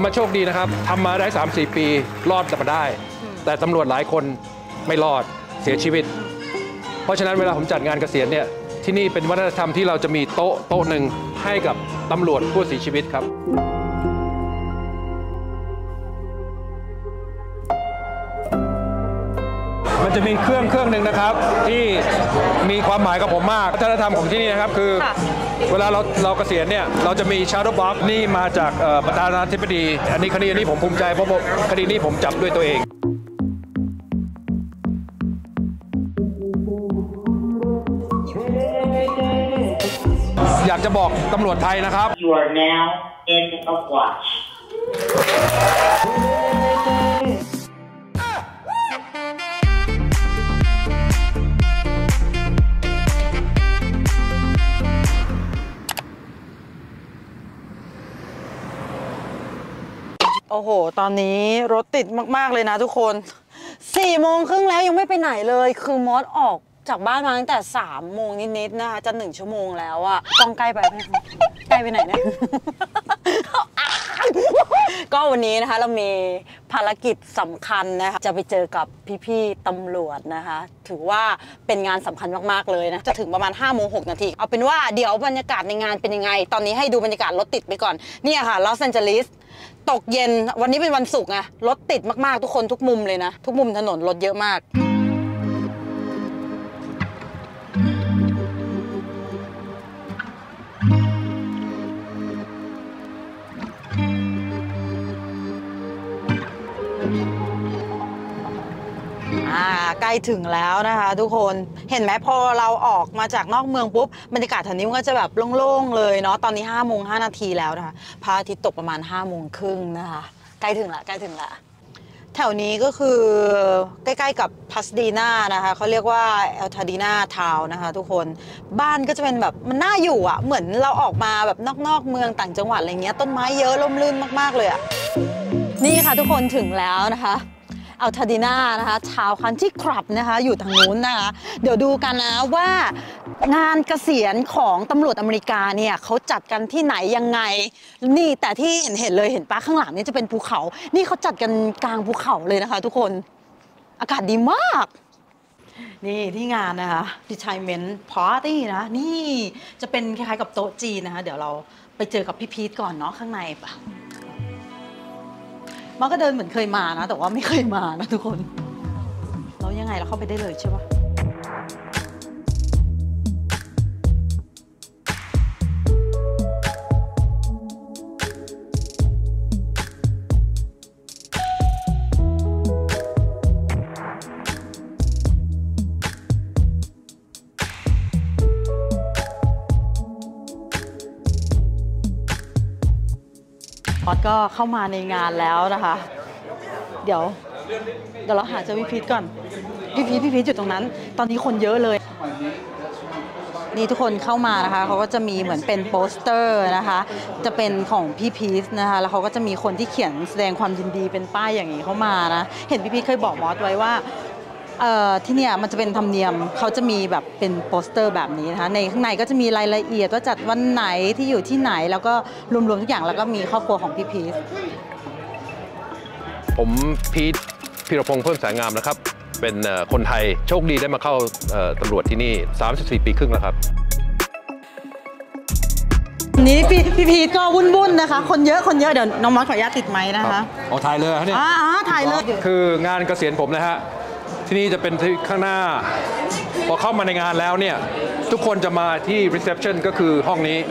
มาโชคดีนะครับทำมาได้ 3-4 ปีรอดมาได้แต่ตำรวจหลายคนไม่รอดเสียชีวิตเพราะฉะนั้นเวลาผมจัดงานเกษียณเนี่ยที่นี่เป็นวัฒนธรรมที่เราจะมีโต๊ะหนึ่งให้กับตำรวจผู้เสียชีวิตครับมันจะมีเครื่องหนึ่งนะครับที่มีความหมายกับผมมากวัฒนธรรมของที่นี่นะครับคือเวลาเราเกษียณเนี่ยเราจะมี shadow box นี่มาจากประธานาธิบดีอันนี้คดีนี้ผมภูมิใจเพราะคดีนี้ผมจับด้วยตัวเองอยากจะบอกตำรวจไทยนะครับ You are now in a watch โอ้โหตอนนี้รถติดมากๆเลยนะทุกคน4 โมงครึ่งแล้วยังไม่ไปไหนเลยคือมอสออกจากบ้านมาตั้งแต่3 โมงนิดๆนะคะจะ1 ชั่วโมงแล้วอะต้องใกล้ไปไหมใกล้ไปไหนเนี่ย ก็วันนี้นะคะเรามีภารกิจสำคัญนะคะจะไปเจอกับพี่ๆตำรวจนะคะถือว่าเป็นงานสำคัญมากๆเลยนะจะถึงประมาณ5 โมง 6 นาทีเอาเป็นว่าเดี๋ยวบรรยากาศในงานเป็นยังไงตอนนี้ให้ดูบรรยากาศรถติดไปก่อนเนี่ยค่ะลอสแอนเจลิสตกเย็นวันนี้เป็นวันศุกร์ไงรถติดมากๆทุกคนทุกมุมเลยนะทุกมุมถนนรถเยอะมากใกล้ถึงแล้วนะคะทุกคนเห็นไหมพอเราออกมาจากนอกเมืองปุ๊บบรรยากาศแถวนี้มันก็จะแบบโล่งๆเลยเนาะตอนนี้5 โมง 5 นาทีแล้วนะคะพระอาทิตย์ตกประมาณ5 โมงครึ่งนะคะใกล้ถึงละแถวนี้ก็คือใกล้ๆกับพาสดีนานะคะเขาเรียกว่าเอลทาดีนาทาวน์นะคะทุกคนบ้านก็จะเป็นแบบมันน่าอยู่อ่ะเหมือนเราออกมาแบบนอกเมืองต่างจังหวัดอะไรเงี้ยต้นไม้เยอะร่มรื่นมากๆเลยอ่ะนี่ค่ะทุกคนถึงแล้วนะคะอัลทาดีนานะคะชาวคันที่คลับนะคะอยู่ทางนู้นนะคะเดี๋ยวดูกันนะว่างานเกษียณของตำรวจอเมริกาเนี่ยเขาจัดกันที่ไหนยังไงนี่แต่ที่เห็นเลยเห็นปะข้างหลังนี่จะเป็นภูเขานี่เขาจัดกันกลางภูเขาเลยนะคะทุกคนอากาศดีมากนี่ที่งานนะคะ retirement party นะนี่จะเป็นคล้ายๆกับโต๊ะจีนนะคะเดี๋ยวเราไปเจอกับพี่พีทก่อนเนาะข้างในปะมันก็เดินเหมือนเคยมานะแต่ว่าไม่เคยมานะทุกคนแล้วยังไงเราเข้าไปได้เลยใช่ปะออสก็เข้ามาในงานแล้วนะคะเดี๋ยวเราหาเจอพี่พีทก่อนพี่พีทอยู่ตรงนั้นตอนนี้คนเยอะเลยนี่ทุกคนเข้ามานะคะเขาก็จะมีเหมือนเป็นโปสเตอร์นะคะจะเป็นของพี่พีทนะคะแล้วเขาก็จะมีคนที่เขียนแสดงความยินดีเป็นป้ายอย่างนี้เข้ามานะเห็นพี่พีทเคยบอกมอสไว้ว่าที่เนี่ยมันจะเป็นธรรมเนียมเขาจะมีแบบเป็นโปสเตอร์แบบนี้นะคะในข้างในก็จะมีรายละเอียดว่าจัดวันไหนที่อยู่ที่ไหนแล้วก็รวมๆทุกอย่างแล้วก็มีครอบครัวของพี่พีทผมพีทพีรพงษ์เพิ่มแสงงามนะครับเป็นคนไทยโชคดีได้มาเข้าตำรวจที่นี่34 ปีครึ่งแล้วครับนี้พี่พีทก็วุ่นๆนะคะคนเยอะเดี๋ยวน้องมอสขออนุญาตติดไมค์นะคะเอาถ่ายเลยเนี่ยถ่ายเลยคืองานเกษียณผมนะฮะที่นี่จะเป็นที่ข้างหน้าพอเข้ามาในงานแล้วเนี่ยทุกคนจะมาที่ reception ก็คือห้องนี้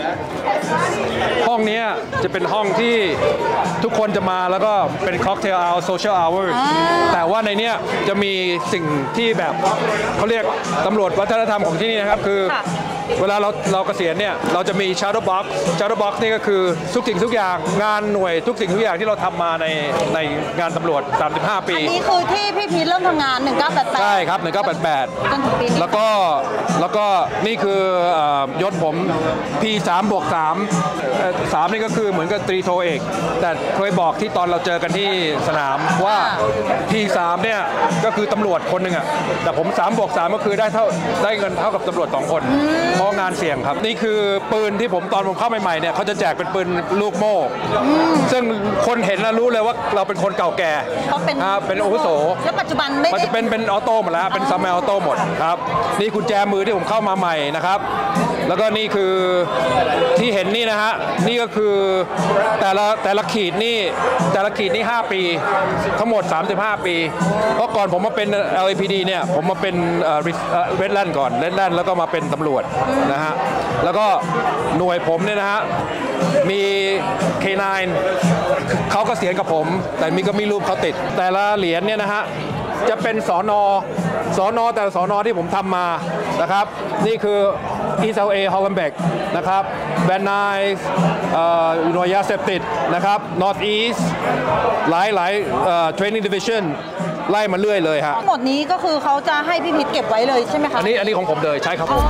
จะเป็นห้องที่ทุกคนจะมาแล้วก็เป็น cocktail hour social hour แต่ว่าในนี้จะมีสิ่งที่แบบเขาเรียกตำรวจวัฒนธรรมของที่นี่นะครับคือเวลาเราเกษียณเนี่ยเราจะมี shadow box นี่ก็คือทุกสิ่งทุกอย่างงานหน่วยทุกสิ่งทุกอย่างที่เราทำมาในงานตำรวจ35 ปีอันนี้คือที่พี่พีทเริ่มทำงาน1988 ใช่ครับ1988 จนถึงปีนี้แล้วก็นี่คือยศผม P3+3 3นี่ก็คือเหมือนกับตรีโทเอกแต่เคยบอกที่ตอนเราเจอกันที่สนามว่า P3 เนี่ยก็คือตำรวจคนหนึ่งอ่ะแต่ผม3 บวก 3ก็คือได้เงินเท่ากับตำรวจ2 คนเพราะงานเสี่ยงครับนี่คือปืนที่ตอนผมเข้าใหม่ๆเนี่ยเขาจะแจกเป็นปืนลูกโม่ซึ่งคนเห็นแล้วรู้เลยว่าเราเป็นคนเก่าแก่เขาเป็นอาวุโสแล้วปัจจุบันไม่มันจะเป็นออโต้หมดแล้วเป็นซัมเมอร์ออโต้หมดครับนี่กุญแจมือที่ผมเข้ามาใหม่นะครับแล้วก็นี่คือที่เห็นนี่นะฮะนี่ก็คือแต่ละขีดนี่5 ปีทั้งหมด35 ปีเพราะก่อนผมมาเป็น LAPD เนี่ยผมมาเป็นเวทแลนด์ก่อนเวทแลนด์แล้วก็มาเป็นตำรวจนะฮะแล้วก็หน่วยผมเนี่ยนะฮะมี K9 เขาก็เสียงกับผมแต่ก็มีรูปเขาติดแต่ละเหรียญเนี่ยนะฮะจะเป็นสอนอแต่สอนอที่ผมทำมานะครับนี่คือ East LA Hollenbeck นะครับ Van Nuys หน่วยยาเสพติดนะครับ North East หลายTraining Division ไล่มาเรื่อยเลยฮะทั้งหมดนี้ก็คือเขาจะให้พี่พิษเก็บไว้เลยใช่ไหมคะอันนี้ของผมเลยใช่ครับผม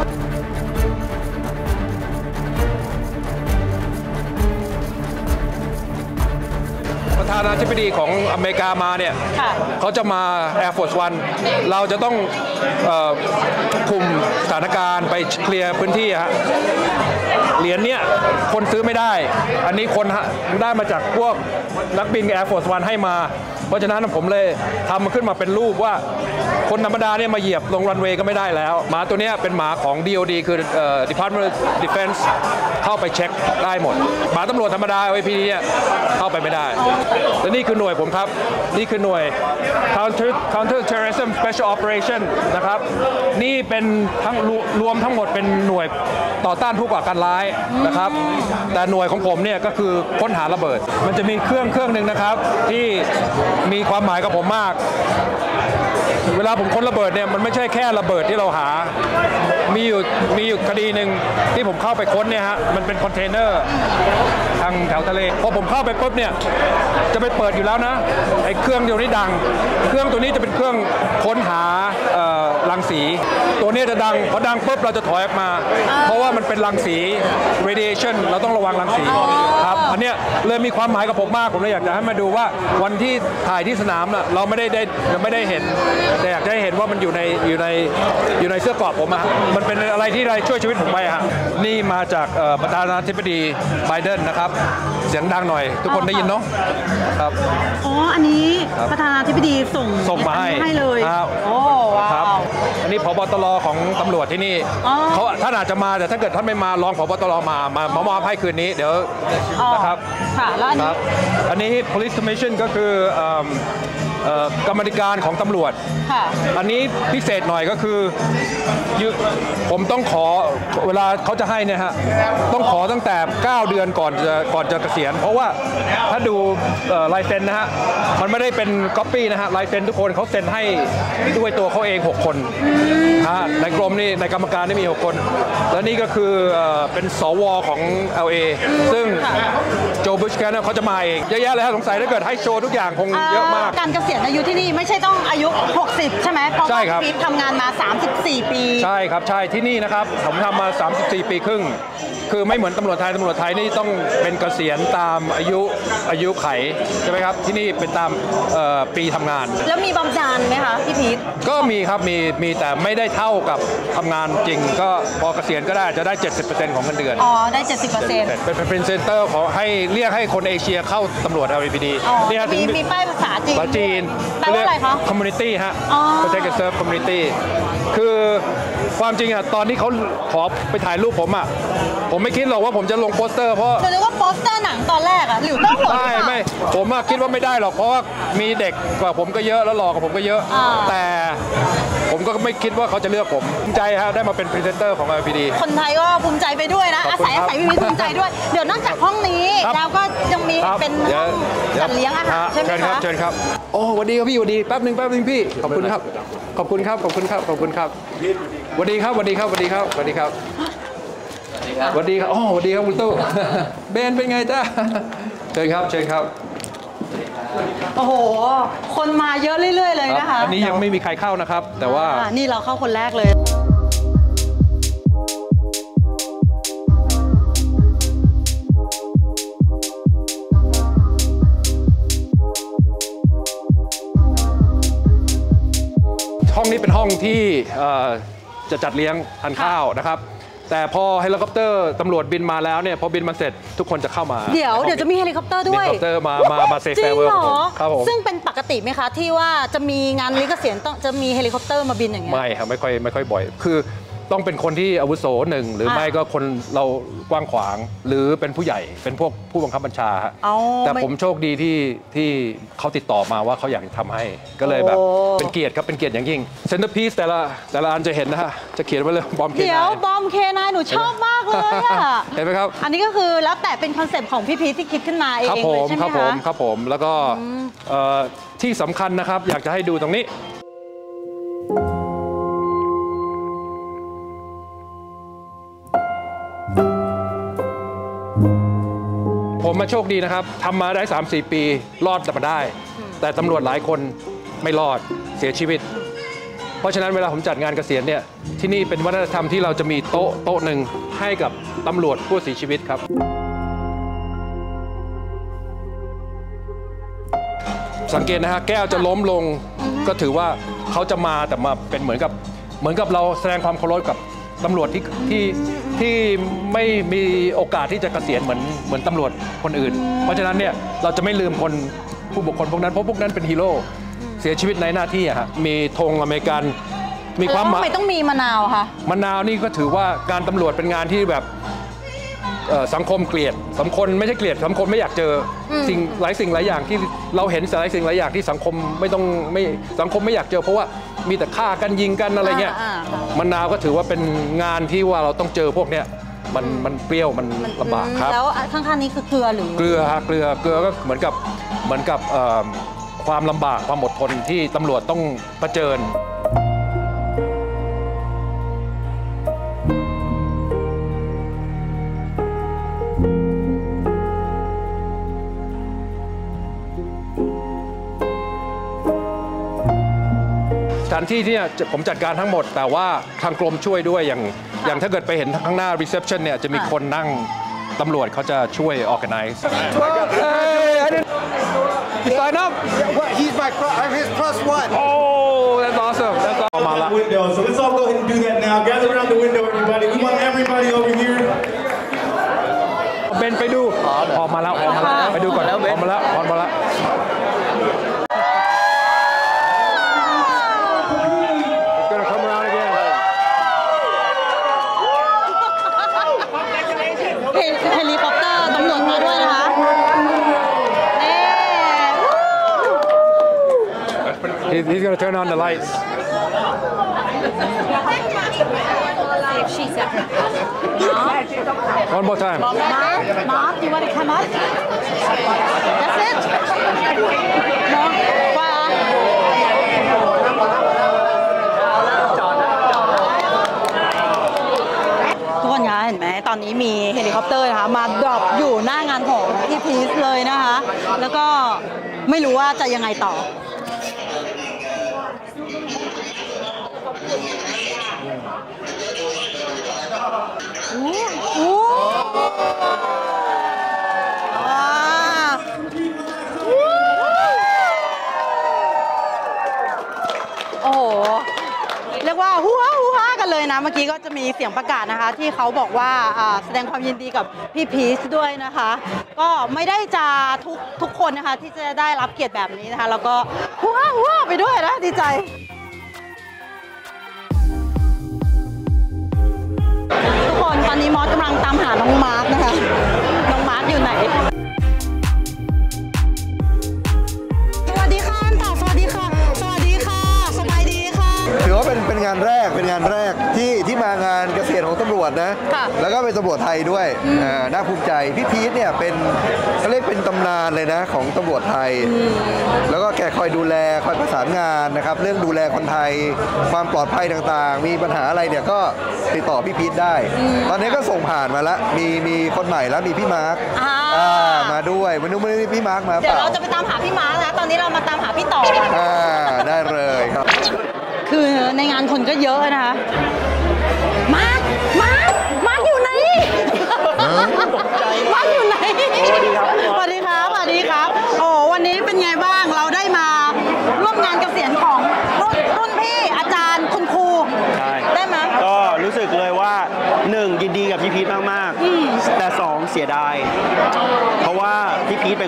ประธานาธิบดีของอเมริกามาเนี่ยเขาจะมา Air Force One เราจะต้องคุมสถานการณ์ไปเคลียร์พื้นที่ฮะเหรียญเนี้ยคนซื้อไม่ได้อันนี้คนได้มาจากพวกนักบิน Air Force One ให้มาเพราะฉะนั้นผมเลยทำมันขึ้นมาเป็นรูปว่าคนธรรมดาเนี่ยมาเหยียบลงรันเวย์ก็ไม่ได้แล้วหมาตัวนี้เป็นหมาของ DOD คือ Department of Defense เข้าไปเช็คได้หมดหมาตำรวจธรรมดา LAPD เนี่ยเข้าไปไม่ได้และนี่คือหน่วยผมครับนี่คือหน่วย Counter Terrorism Special Operation นะครับนี่เป็นรวมทั้งหมดเป็นหน่วยต่อต้านผู้ก่อการร้ายนะครับแต่หน่วยของผมเนี่ยก็คือค้นหาระเบิดมันจะมีเครื่องหนึ่งนะครับที่มีความหมายกับผมมากเวลาผมค้นระเบิดเนี่ยมันไม่ใช่แค่ระเบิดที่เราหามีอยู่คดีหนึ่งที่ผมเข้าไปค้นเนี่ยฮะมันเป็นคอนเทนเนอร์ทางแถวทะเลพอผมเข้าไปปุ๊บเนี่ยจะไปเปิดอยู่แล้วนะไอ้เครื่องเดียวนี้ดังเครื่องตัวนี้จะเป็นเครื่องค้นหารังสีตัวนี้จะดังพอดังปุ๊บเราจะถอยออกมาเพราะว่ามันเป็นรังสี radiation เราต้องระวังรังสีครับอันเนี้ยเลยมีความหมายกับผมมากผมเลยอยากจะให้มาดูว่าวันที่ถ่ายที่สนามน่ะเราไม่ได้เห็นแต่อยากให้เห็นว่ามันอยู่ในเสื้อกรอบผมอะมันเป็นอะไรที่ช่วยชีวิตผมไปฮะนี่มาจากประธานาธิบดีไบเดนนะครับเสียงดังหน่อยทุกคนได้ยินเนาะครับอ๋ออันนี้ประธานาธิบดีส่งมาให้เลยโอ้ว้าวอันนี้ผบตรของตำรวจที่นี่เขาท่านอาจจะมาแต่ถ้าเกิดท่านไม่มารองผบตรมามอบให้คืนนี้เดี๋ยวนะครับค่ะแล้วอันนี้ police commission ก็คือกรรมธิการของตำรวจอันนี้พิเศษหน่อยก็คือผมต้องขอเวลาเขาจะให้เนี่ยฮะต้องขอตั้งแต่9 เดือนก่อนจะเกษียณเพราะว่าถ้าดูลายเซ็นนะฮะมันไม่ได้เป็นก๊อปปี้นะฮะลายเซ็นทุกคนเขาเซ็นให้ด้วยตัวเขาเอง6 คนในกรมนี่ในกรรมการนี่มี6 คนและนี่ก็คือเป็นสวของ LA ซึ่งโจบุชแกนเขาจะมาเองเยอะแยะเลยฮะสงสัยถ้าเกิดให้โชว์ทุกอย่างคงเยอะมากการเกษียณอายุที่นี่ไม่ใช่ต้องอายุ60ใช่ไหมเพราะว่าพี่ทำงานมา34 ปีใช่ครับใช่ที่นี่นะครับผมทำมา34 ปีครึ่งคือไม่เหมือนตำรวจไทยนี่ต้องเป็นเกษียณตามอายุไขใช่ไหมครับที่นี่เป็นตามปีทำงานแล้วมีบำนาญไหมคะพี่พีทก็มีครับมีแต่ไม่ได้เท่ากับทำงานจริงก็พอเกษียณก็ได้จะได้ 70% ของเงินเดือนอ๋อได้ 70% เป็นเซ็นเตอร์ขอให้เรียกให้คนเอเชียเข้าตำรวจ LAPD เนี่ยมีป้ายภาษาจีนแปลว่าอะไรคะ community ฮะ protect and serve community คือความจริงอะตอนที่เขาขอไปถ่ายรูปผมไม่คิดหรอกว่าผมจะลงโปสเตอร์เพราะนึกว่าโปสเตอร์หนังตอนแรกอะหรือต้องหลงไม่ผมคิดว่าไม่ได้หรอกเพราะว่ามีเด็กกว่าผมก็เยอะแล้วหล่อกว่าผมก็เยอะแต่ผมก็ไม่คิดว่าเขาจะเลือกผมภูมิใจฮะได้มาเป็นพรีเซนเตอร์ของ LAPD คนไทยก็ภูมิใจไปด้วยนะอาศัยพี่ภูมิใจด้วยเดี๋ยวนอกจากห้องนี้แล้วก็ยังมีเป็นห้องจัดเลี้ยงอาหารใช่ไหมคะเชิญครับโอ้สวัสดีครับพี่สวัสดีแป๊บนึงพี่ขอบคุณครับขอบคุณครับสวัสดีครับสวัสดีครับสวัสดีครับสวัสดีครับสวัสดีครับสวัสดีครับอ๋อสวัสดีครับคุณตู้เบนเป็นไงจ้าเชิญครับโอ้โหคนมาเยอะเรื่อยๆเลยนะคะอันนี้ยังไม่มีใครเข้านะครับแต่ว่านี่เราเข้าคนแรกเลยห้องนี้เป็นห้องที่จะจัดเลี้ยงทานข้าวนะครับแต่พอเฮลิคอปเตอร์ตำรวจบินมาแล้วเนี่ยพอบินมาเสร็จทุกคนจะเข้ามาเดี๋ยวจะมีเฮลิคอปเตอร์ด้วยเฮลิคอปเตอร์มาเซฟแฟร์เวลครับผมซึ่งเป็นปกติไหมคะที่ว่าจะมีงานเลี้ยงเกษียณต้องจะมีเฮลิคอปเตอร์มาบินอย่างเงี้ยไม่ครับไม่ค่อยบ่อยคือต้องเป็นคนที่อาวุโสหนึ่งหรือไม่ก็คนเรากว้างขวางหรือเป็นผู้ใหญ่เป็นพวกผู้บังคับบัญชาแต่ผมโชคดีที่เขาติดต่อมาว่าเขาอยากทำให้ก็เลยแบบเป็นเกียรติครับเป็นเกียรติอย่างยิ่งเซนเตอร์พีซแต่ละอันจะเห็นนะฮะจะเขียนไว้เลยบอมเคนายเดี๋ยวบอมเคนายหนูชอบมากเลยอะเห็นไหมครับอันนี้ก็คือแล้วแต่เป็นคอนเซปต์ของพี่พีทที่คิดขึ้นมาเองเลยใช่ไหมคะครับผมแล้วก็ที่สำคัญนะครับอยากจะให้ดูตรงนี้ผมมาโชคดีนะครับทำมาได้ 3-4 ปีรอดมาได้แต่ตำรวจหลายคนไม่รอดเสียชีวิตเพราะฉะนั้นเวลาผมจัดงานเกษียณเนี่ยที่นี่เป็นวัฒนธรรมที่เราจะมีโต๊ะหนึ่งให้กับตำรวจผู้เสียชีวิตครับสังเกตนะฮะแก้วจะล้มลงก็ถือว่าเขาจะมาแต่มาเป็นเหมือนกับเราแสดงความเคารพกับตำรวจที่ไม่มีโอกาสที่จะเกษียณเหมือนตำรวจคนอื่นเพราะฉะนั้นเนี่ยเราจะไม่ลืมผู้บุคคลพวกนั้นเพราะพวกนั้นเป็นฮีโร่เสียชีวิตในหน้าที่อะฮะมีธงอเมริกันมีความหมายไม่ต้องมีมะนาวค่ะมะนาวนี่ก็ถือว่าการตำรวจเป็นงานที่แบบสังคมเกลียดสังคมไม่ใช่เกลียดสังคมไม่อยากเจอสิ่งหลายอย่างที่เราเห็นหลายสิ่งหลายอย่างที่สังคมสังคมไม่อยากเจอเพราะว่ามีแต่ฆ่ากันยิงกันอะไรเงี้ยมะนาวก็ถือว่าเป็นงานที่ว่าเราต้องเจอพวกเนี้ยมันเปรี้ยวมันลำบากครับแล้วข้างๆนี้คือเกลือหรือเกลือฮะเกลือก็เหมือนกับความลำบากความอดทนที่ตำรวจต้องเผชิญสถานที่ที่ผมจัดการทั้งหมดแต่ว่าทางกรมช่วยด้วยอย่างถ้าเกิดไปเห็นข้างหน้า reception เนี่ยจะมีคนนั่งตำรวจเขาจะช่วย organize sign up I'm his plus one oh that's awesome that's all มาละ window so let's all go ahead and do that now gather around the window everybody we want everybody over here เบนไปดูออกมาแล้วไปดูก่อนออกมาแล้วเฮลิคอปเตอร์ตำรวจมาด้วยนะคะ He's going to turn on the lights. One more time. Mom, you want to come up? That's it. No. Wow. ทุกคนคะเห็นไหมตอนนี้มีเฮลิคอปเตอร์นะคะมาดรอปอยู่หน้างานของพี่พีชเลยนะคะแล้วก็ไม่รู้ว่าจะยังไงต่อโอ้โหเรียกว่าฮู้ฮ่ากันเลยนะเมื่อกี้ก็จะมีเสียงประกาศนะคะที่เขาบอกว่าแสดงความยินดีกับพี่พีชด้วยนะคะก็ไม่ได้จะทุกคนนะคะที่จะได้รับเกียรติแบบนี้นะคะแล้วก็ฮู้ฮ่าไปด้วยนะดีใจทุกคนตอนนี้มอสกำลังตามหาน้องมาร์คนะคะน้องมาร์คอยู่ไหนสวัสดีค่ะต่อสวัสดีค่ะสวัสดีค่ะสบายดีค่ะถือว่าเป็นงานแรกที่มางานเกษียณของตำรวจนะแล้วก็เป็นตำรวจไทยด้วยน่าภูมิใจพี่พีชเนี่ยเขาเรียกเป็นตำนานเลยนะของตำรวจไทยแล้วก็แกคอยดูแลคอยประสานงานนะครับเรื่องดูแลคนไทยความปลอดภัยต่างๆมีปัญหาอะไรเนี่ยก็ติดต่อพี่พีชได้ตอนนี้ก็ส่งผ่านมาแล้วมีคนใหม่แล้วมีพี่มาร์คมาด้วยวันนี้พี่มาร์คมาเดี๋ยวเราจะไปตามหาพี่มาร์คนะตอนนี้เรามาตามหาพี่ต่อได้เลยครับคือในงานคนก็เยอะนะคะมาร์คอยู่ไหนมาร์คอยู่ไหนสวัสดีครับโอ้วันนี้เป็นไงบ้างเราได้มาร่วมงานเกษียณของรุ่นพี่อาจ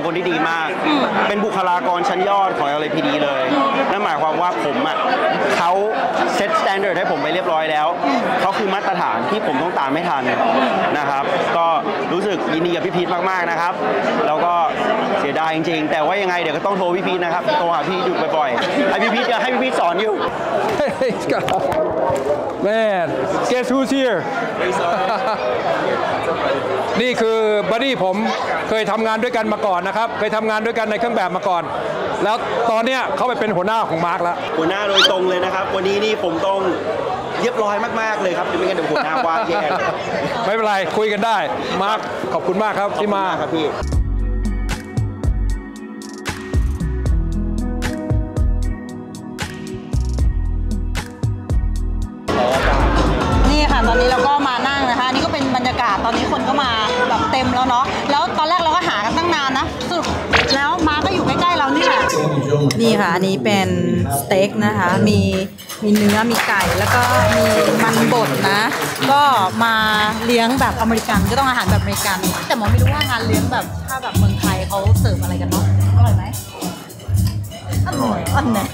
คนที่ดีมาก เป็นบุคลากรชั้นยอดของ LAPD เลยนั่นหมายความว่าผมอ่ะเขาเซตสแตนดาร์ดให้ผมไปเรียบร้อยแล้วเขาคือมาตรฐานที่ผมต้องตามไม่ทันนะครับก็รู้สึกยินดีกับพี่พีทมากๆนะครับแล้วก็เสียดายจริงๆแต่ว่ายังไงเดี๋ยวก็ต้องโทรพี่พีทนะครับโทรหาพี่อยู่บ่อยๆให้พี่พีทสอนอยู่ Hey, Scott. Man, guess who's here? นี่คือบัดดี้ผมเคยทำงานด้วยกันมาก่อนนะครับเคยทำงานด้วยกันในเครื่องแบบมาก่อน แล้วตอนเนี้ยเขาไปเป็นหัวหน้าของมาร์คแล้วหัวหน้าโดยตรงเลยนะครับวันนี้นี่ผมต้องเรียบร้อยมากๆเลยครับไม่งั้นเดี๋ยวหัวหน้าว่าแย่ไม่เป็นไรคุยกันได้มาร์คขอบคุณมากครับที่มาครับพี่นี่ค่ะตอนนี้เราก็มานั่งนะคะนี่ก็เป็นบรรยากาศตอนนี้คนก็มาแบบเต็มแล้วเนาะแล้วตอนแรกเราก็หากันตั้งนานนะสรุปแล้วมาก็อยู่ใกล้ๆเรานี่แหละนี่ค่ะอันนี้เป็นสเต็กนะคะมีเนื้อมีไก่แล้วก็มีมันบดนะก็มาเลี้ยงแบบอเมริกันก็ต้องอาหารแบบอเมริกันแต่หมอไม่รู้ว่างานเลี้ยงแบบถ้าแบบเมืองไทยเขาเสิร์ฟอะไรกันเนาะอร่อยไหมอร่อยอันไหน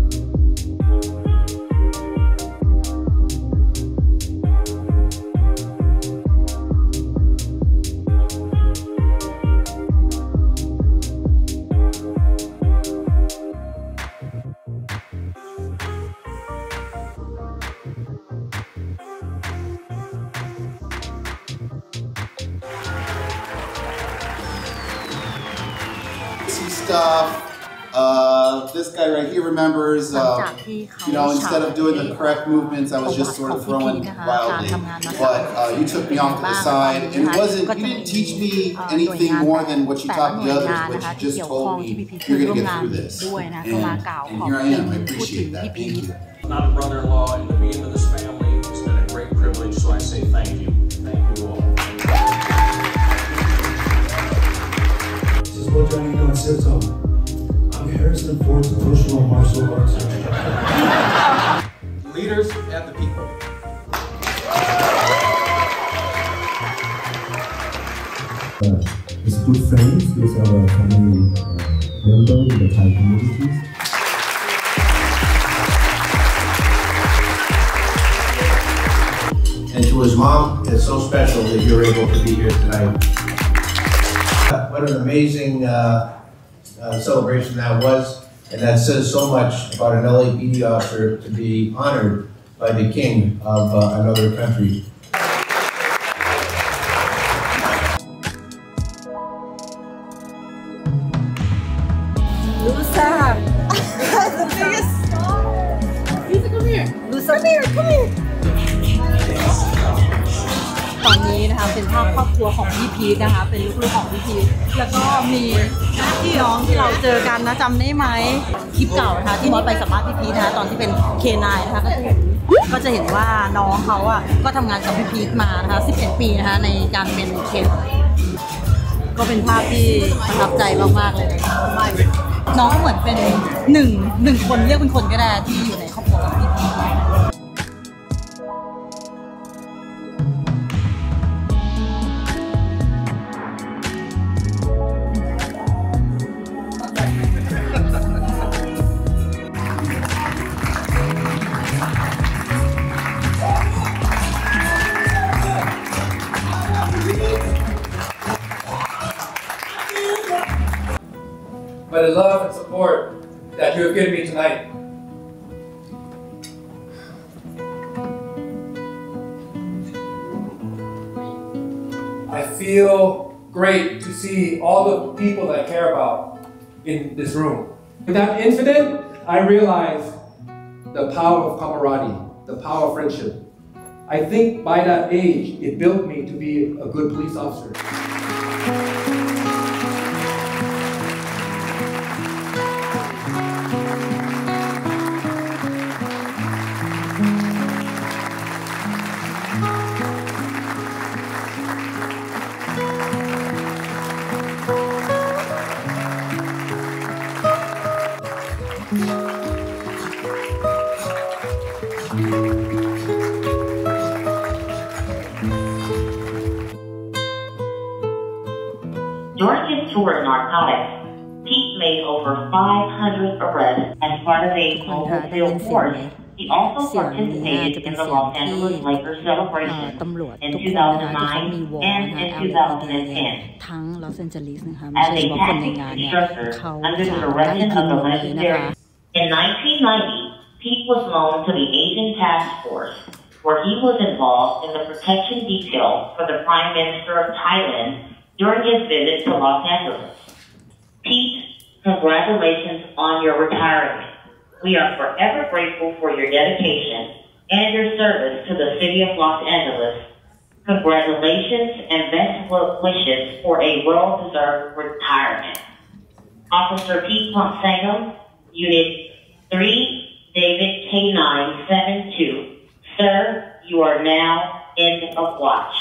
stuff. This guy right here remembers, instead of doing the correct movements, I was just sort of throwing wildly. But you took me off to the side, and you didn't teach me anything more than what you taught the others, but you just told me you're going to get through this. And here I am. I appreciate that. Thank you. Not a brother-in-law, and to be into this family, it's been a great privilege, so I say thank you. Thank you all. This is what Johnny Gunn sits on. I'm Harrison Ford's emotional martial arts instructor. Leaders and the people. His good friends, these are family members in the Thai communities. And to his mom, it's so special that you're able to be here tonight. What an amazing celebration that was, and that says so much about an LAPD officer to be honored by the king of another country. Lusa, the biggest. Lusa, come here. Lusa, come here. Come here. ตอนนี้นะคะเป็นภาพครอบครัวของพี่พีทนะคะเป็นลูกๆของพี่พีทแล้วก็มีพี่น้องที่เราเจอกันนะจำได้ไหมคลิปเก่านะคะที่มอสไปสัมภาษณ์พี่พีทนะคะตอนที่เป็นเคนายนะคะก็จะเห็นว่าน้องเขาอ่ะก็ทำงานกับพี่พีทมานะคะ11 ปีนะคะในการเป็นเคนก็เป็นภาพที่ประทับใจมากๆเลยน้องก็เหมือนเป็นหนึ่งคนเรียกเป็นคนก็ได้ที่อยู่ในครอบครัวของพี่พีท By the love and support that you have given me tonight. I feel great to see all the people that I care about in this room. With that incident, I realized the power of camaraderie, the power of friendship. I think by that age, it built me to be a good police officer. Your toward narcotics. Pete made over 500 arrests as part of a global field force. He also participated in the Los Angeles Lakers celebration in 2009 and in 2010. ทั้งลอสแอนเจลิสนะคะ As a tactics instructor under the direction of the legendary. In 1990, Pete was loaned to the Asian Task Force, where he was involved in the protection detail for the Prime Minister of Thailand during his visit to Los Angeles. Pete, congratulations on your retirement. We are forever grateful for your dedication and your service to the city of Los Angeles. Congratulations and best wishes for a well-deserved retirement. Officer Pete Ponsango, Unit 3, David K972. Sir, you are now end of watch.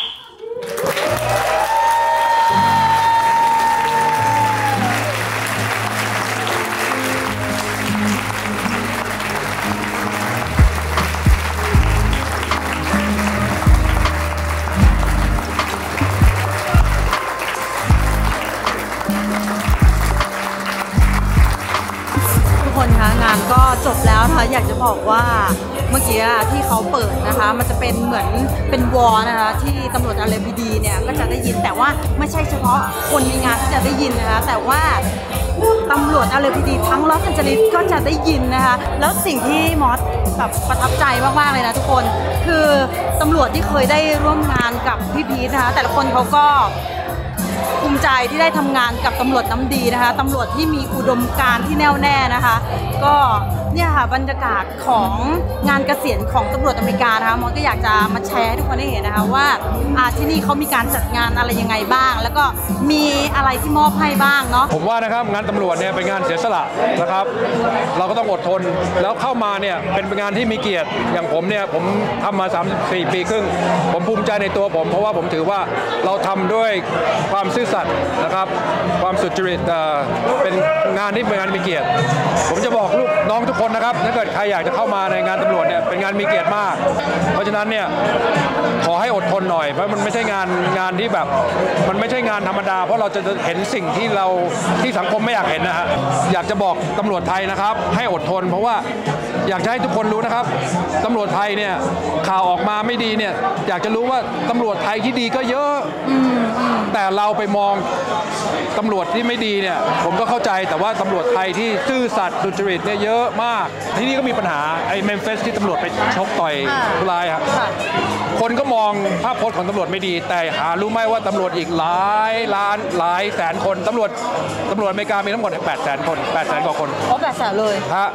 งานก็จบแล้วนะคะอยากจะบอกว่าเมื่อกี้ที่เขาเปิดนะคะมันจะเป็นเหมือนเป็นวอลนะคะที่ตำรวจ LAPD เนี่ยก็จะได้ยินแต่ว่าไม่ใช่เฉพาะคนในงานที่จะได้ยินนะคะแต่ว่าตำรวจ LAPD ทั้งลอสแอนเจลิสก็จะได้ยินนะคะแล้วสิ่งที่มอสแบบประทับใจมากๆเลยนะทุกคนคือตำรวจที่เคยได้ร่วมงานกับพี่พีทนะคะแต่ละคนเขาก็ภูมิใจที่ได้ทำงานกับตำรวจน้ำดีนะคะตำรวจที่มีอุดมการณ์ที่แน่วแน่นะคะก็เนี่ยค่ะบรรยากาศของงานเกษียณของตำรวจอเมริกานะคะมอสก็อยากจะมาแชร์ให้ทุกคนได้เห็นนะคะว่าที่นี่เขามีการจัดงานอะไรยังไงบ้างแล้วก็มีอะไรที่มอบให้บ้างเนาะผมว่านะครับงานตำรวจเนี่ยเป็นงานเสียสละนะครับเราก็ต้องอดทนแล้วเข้ามาเนี่ยเป็นงานที่มีเกียรติอย่างผมเนี่ยผมทำมา34 ปีครึ่งผมภูมิใจในตัวผมเพราะว่าผมถือว่าเราทำด้วยความซื่อสัตย์นะครับความสุจริตเป็นงานที่เป็นงานมีเกียรติผมจะบอกลูกน้องทุกคนนะครับถ้าเกิดใครอยากจะเข้ามาในงานตำรวจเนี่ยเป็นงานมีเกียรติมากเพราะฉะนั้นเนี่ยขอให้อดทนหน่อยเพราะมันไม่ใช่งานที่แบบมันไม่ใช่งานธรรมดาเพราะเราจะเห็นสิ่งที่สังคมไม่อยากเห็นนะฮะอยากจะบอกตำรวจไทยนะครับให้อดทนเพราะว่าอยากจะให้ทุกคนรู้นะครับตำรวจไทยเนี่ยข่าวออกมาไม่ดีเนี่ยอยากจะรู้ว่าตำรวจไทยที่ดีก็เยอะแต่เราไปมองตำรวจที่ไม่ดีเนี่ยผมก็เข้าใจแต่ว่าตำรวจไทยที่ซื่อสัตย์สุจริตเนี่ยเยอะมากที่นี่ก็มีปัญหาไอ้เมมฟิสที่ตำรวจไปชกต่อยผู้ร้ายครับคนก็มองภาพพจน์ของตำรวจไม่ดีแต่หารู้ไหมว่าตำรวจอีกหลายล้านหลายแสนคนตำรวจอเมริกามีทั้งหมด800,000 คน800,000 กว่าคน 800,000เลยฮะ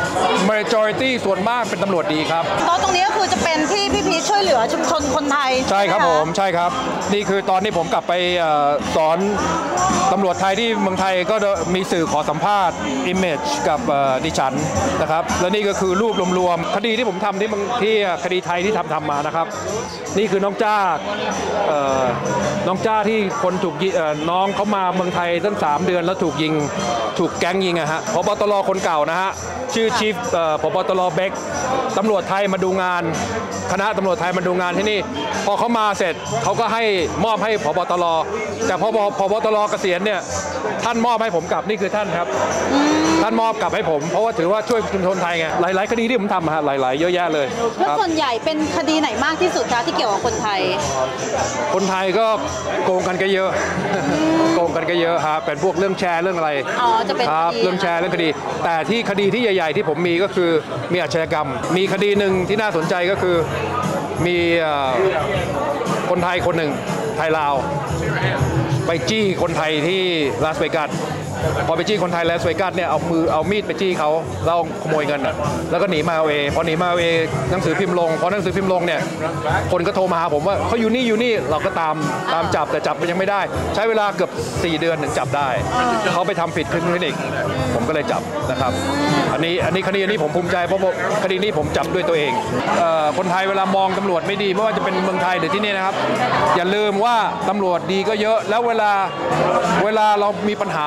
majority ส่วนมากเป็นตำรวจดีครับตรงนี้ก็คือจะเป็นที่พี่พีชช่วยเหลือชุมชนคนไทยใช่ครับผมใช่ครับนี่คือตอนที่ผมกลับไปสอนตำรวจไทยที่เมืองไทยก็มีสื่อขอสัมภาษณ์ image กับดิฉันนะครับและนี่ก็คือรูปรวมๆคดีที่ผมทำที่คดีไทยที่ทำมานะครับนี่คือน้องจ้าที่คนถูกน้องเขามาเมืองไทยตั้ง3 เดือนแล้วถูกแก๊งยิงอะฮะผบ.ตร.คนเก่านะฮะชื่อชีฟผบ.ตร.เบคตำรวจไทยมาดูงานคณะตำรวจไทยมาดูงานที่นี่พอเขามาเสร็จเขาก็ให้มอบให้ผบ.ตร.แต่พอผบ.ตร.เกษียณเนี่ยท่านมอบให้ผมกลับนี่คือท่านครับท่านมอบกลับให้ผมเพราะว่าถือว่าช่วยชุมชนไทยไงหลายๆคดีที่ผมทำฮะหลายๆเยอะแยะเลยแล้วส่วนใหญ่เป็นคดีไหนมากที่สุดคะที่เกี่ยวกับคนไทยก็โกงกันก็เยอะโกงกันก็เยอะครับเป็นพวกเรื่องแชร์เรื่องอะไรจะเป็นครับเรื่องแชร์เรื่องคดีแต่ที่คดีที่ใหญ่ๆที่ผมมีก็คือมีอาชญากรรมมีคดีหนึ่งที่น่าสนใจก็คือมีคนไทยคนหนึ่งไทยลาวไปจี้คนไทยที่ลาสเวกัสพอไปจี้คนไทยลาสเวกัสเนี่ยเอามีดไปจี้เขาแล้วขโมยเงินแล้วก็หนีมาเอาเอพอหนีมาเอาเอหนังสือพิมพ์ลงพอหนังสือพิมพ์ลงเนี่ยคนก็โทรมาหาผมว่าเขาอยู่นี่เราก็ตามจับแต่จับยังไม่ได้ใช้เวลาเกือบ4 เดือนถึงจับได้เขาไปทำผิดคลินิกผมก็เลยจับนะครับอันนี้คดีนี้ผมภูมิใจเพราะคดีนี้ผมจับด้วยตัวเองคนไทยเวลามองตำรวจไม่ดีไม่ว่าจะเป็นเมืองไทยหรือที่นี่นะครับอย่าลืมว่าตำรวจดีก็เยอะแล้วเวลาเรามีปัญหาเนี่ย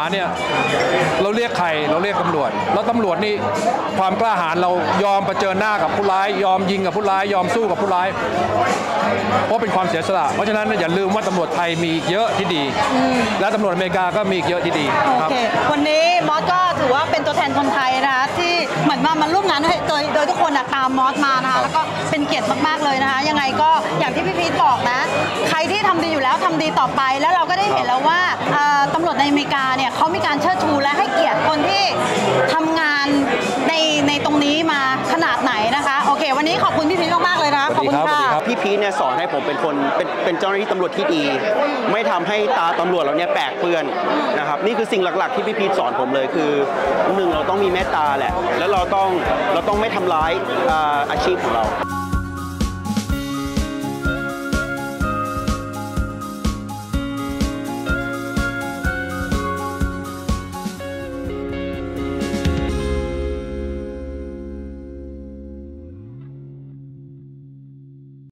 เราเรียกใครเราเรียกตำรวจแล้วตำรวจนี่ความกล้าหาญเรายอมเผชิญหน้ากับผู้ร้ายยอมยิงกับผู้ร้ายยอมสู้กับผู้ร้ายเพราะเป็นความเสียสละเพราะฉะนั้นอย่าลืมว่าตำรวจไทยมีเยอะที่ดีและตำรวจอเมริกาก็มีเยอะที่ดีครับวันนี้มอสก็ถือว่าเป็นตัวแทนคนไทยนะคะที่เหมือนมาร่วมงานโดยทุกคนตามมอสมานะคะแล้วก็เป็นเกียรติมากๆเลยนะคะยังไงก็อย่างที่พี่พีทบอกนะใครที่ทำดีอยู่แล้วทำดีต่อไปแล้วเราก็ได้เห็นแล้วว่าตำรวจในอเมริกาเนี่ยเขามีการเชิดชูและให้เกียรติคนที่ทำงานในตรงนี้มาขนาดไหนนะคะโอเควันนี้ขอบคุณพี่พีทมากๆเลยนะขอบคุณค่ะพี่พีทเนี่ยสอนให้ผมเป็นคนเป็นเจ้าหน้าที่ตำรวจที่ดีไม่ทำให้ตาตำรวจเราเนี่ยแปลกเปื้อนนะครับนี่คือสิ่งหลักๆที่พี่พีทสอนผมเลยคือ1เราต้องมีเมตตาแหละแล้วเราต้องไม่ทำร้ายอาชีพของเรา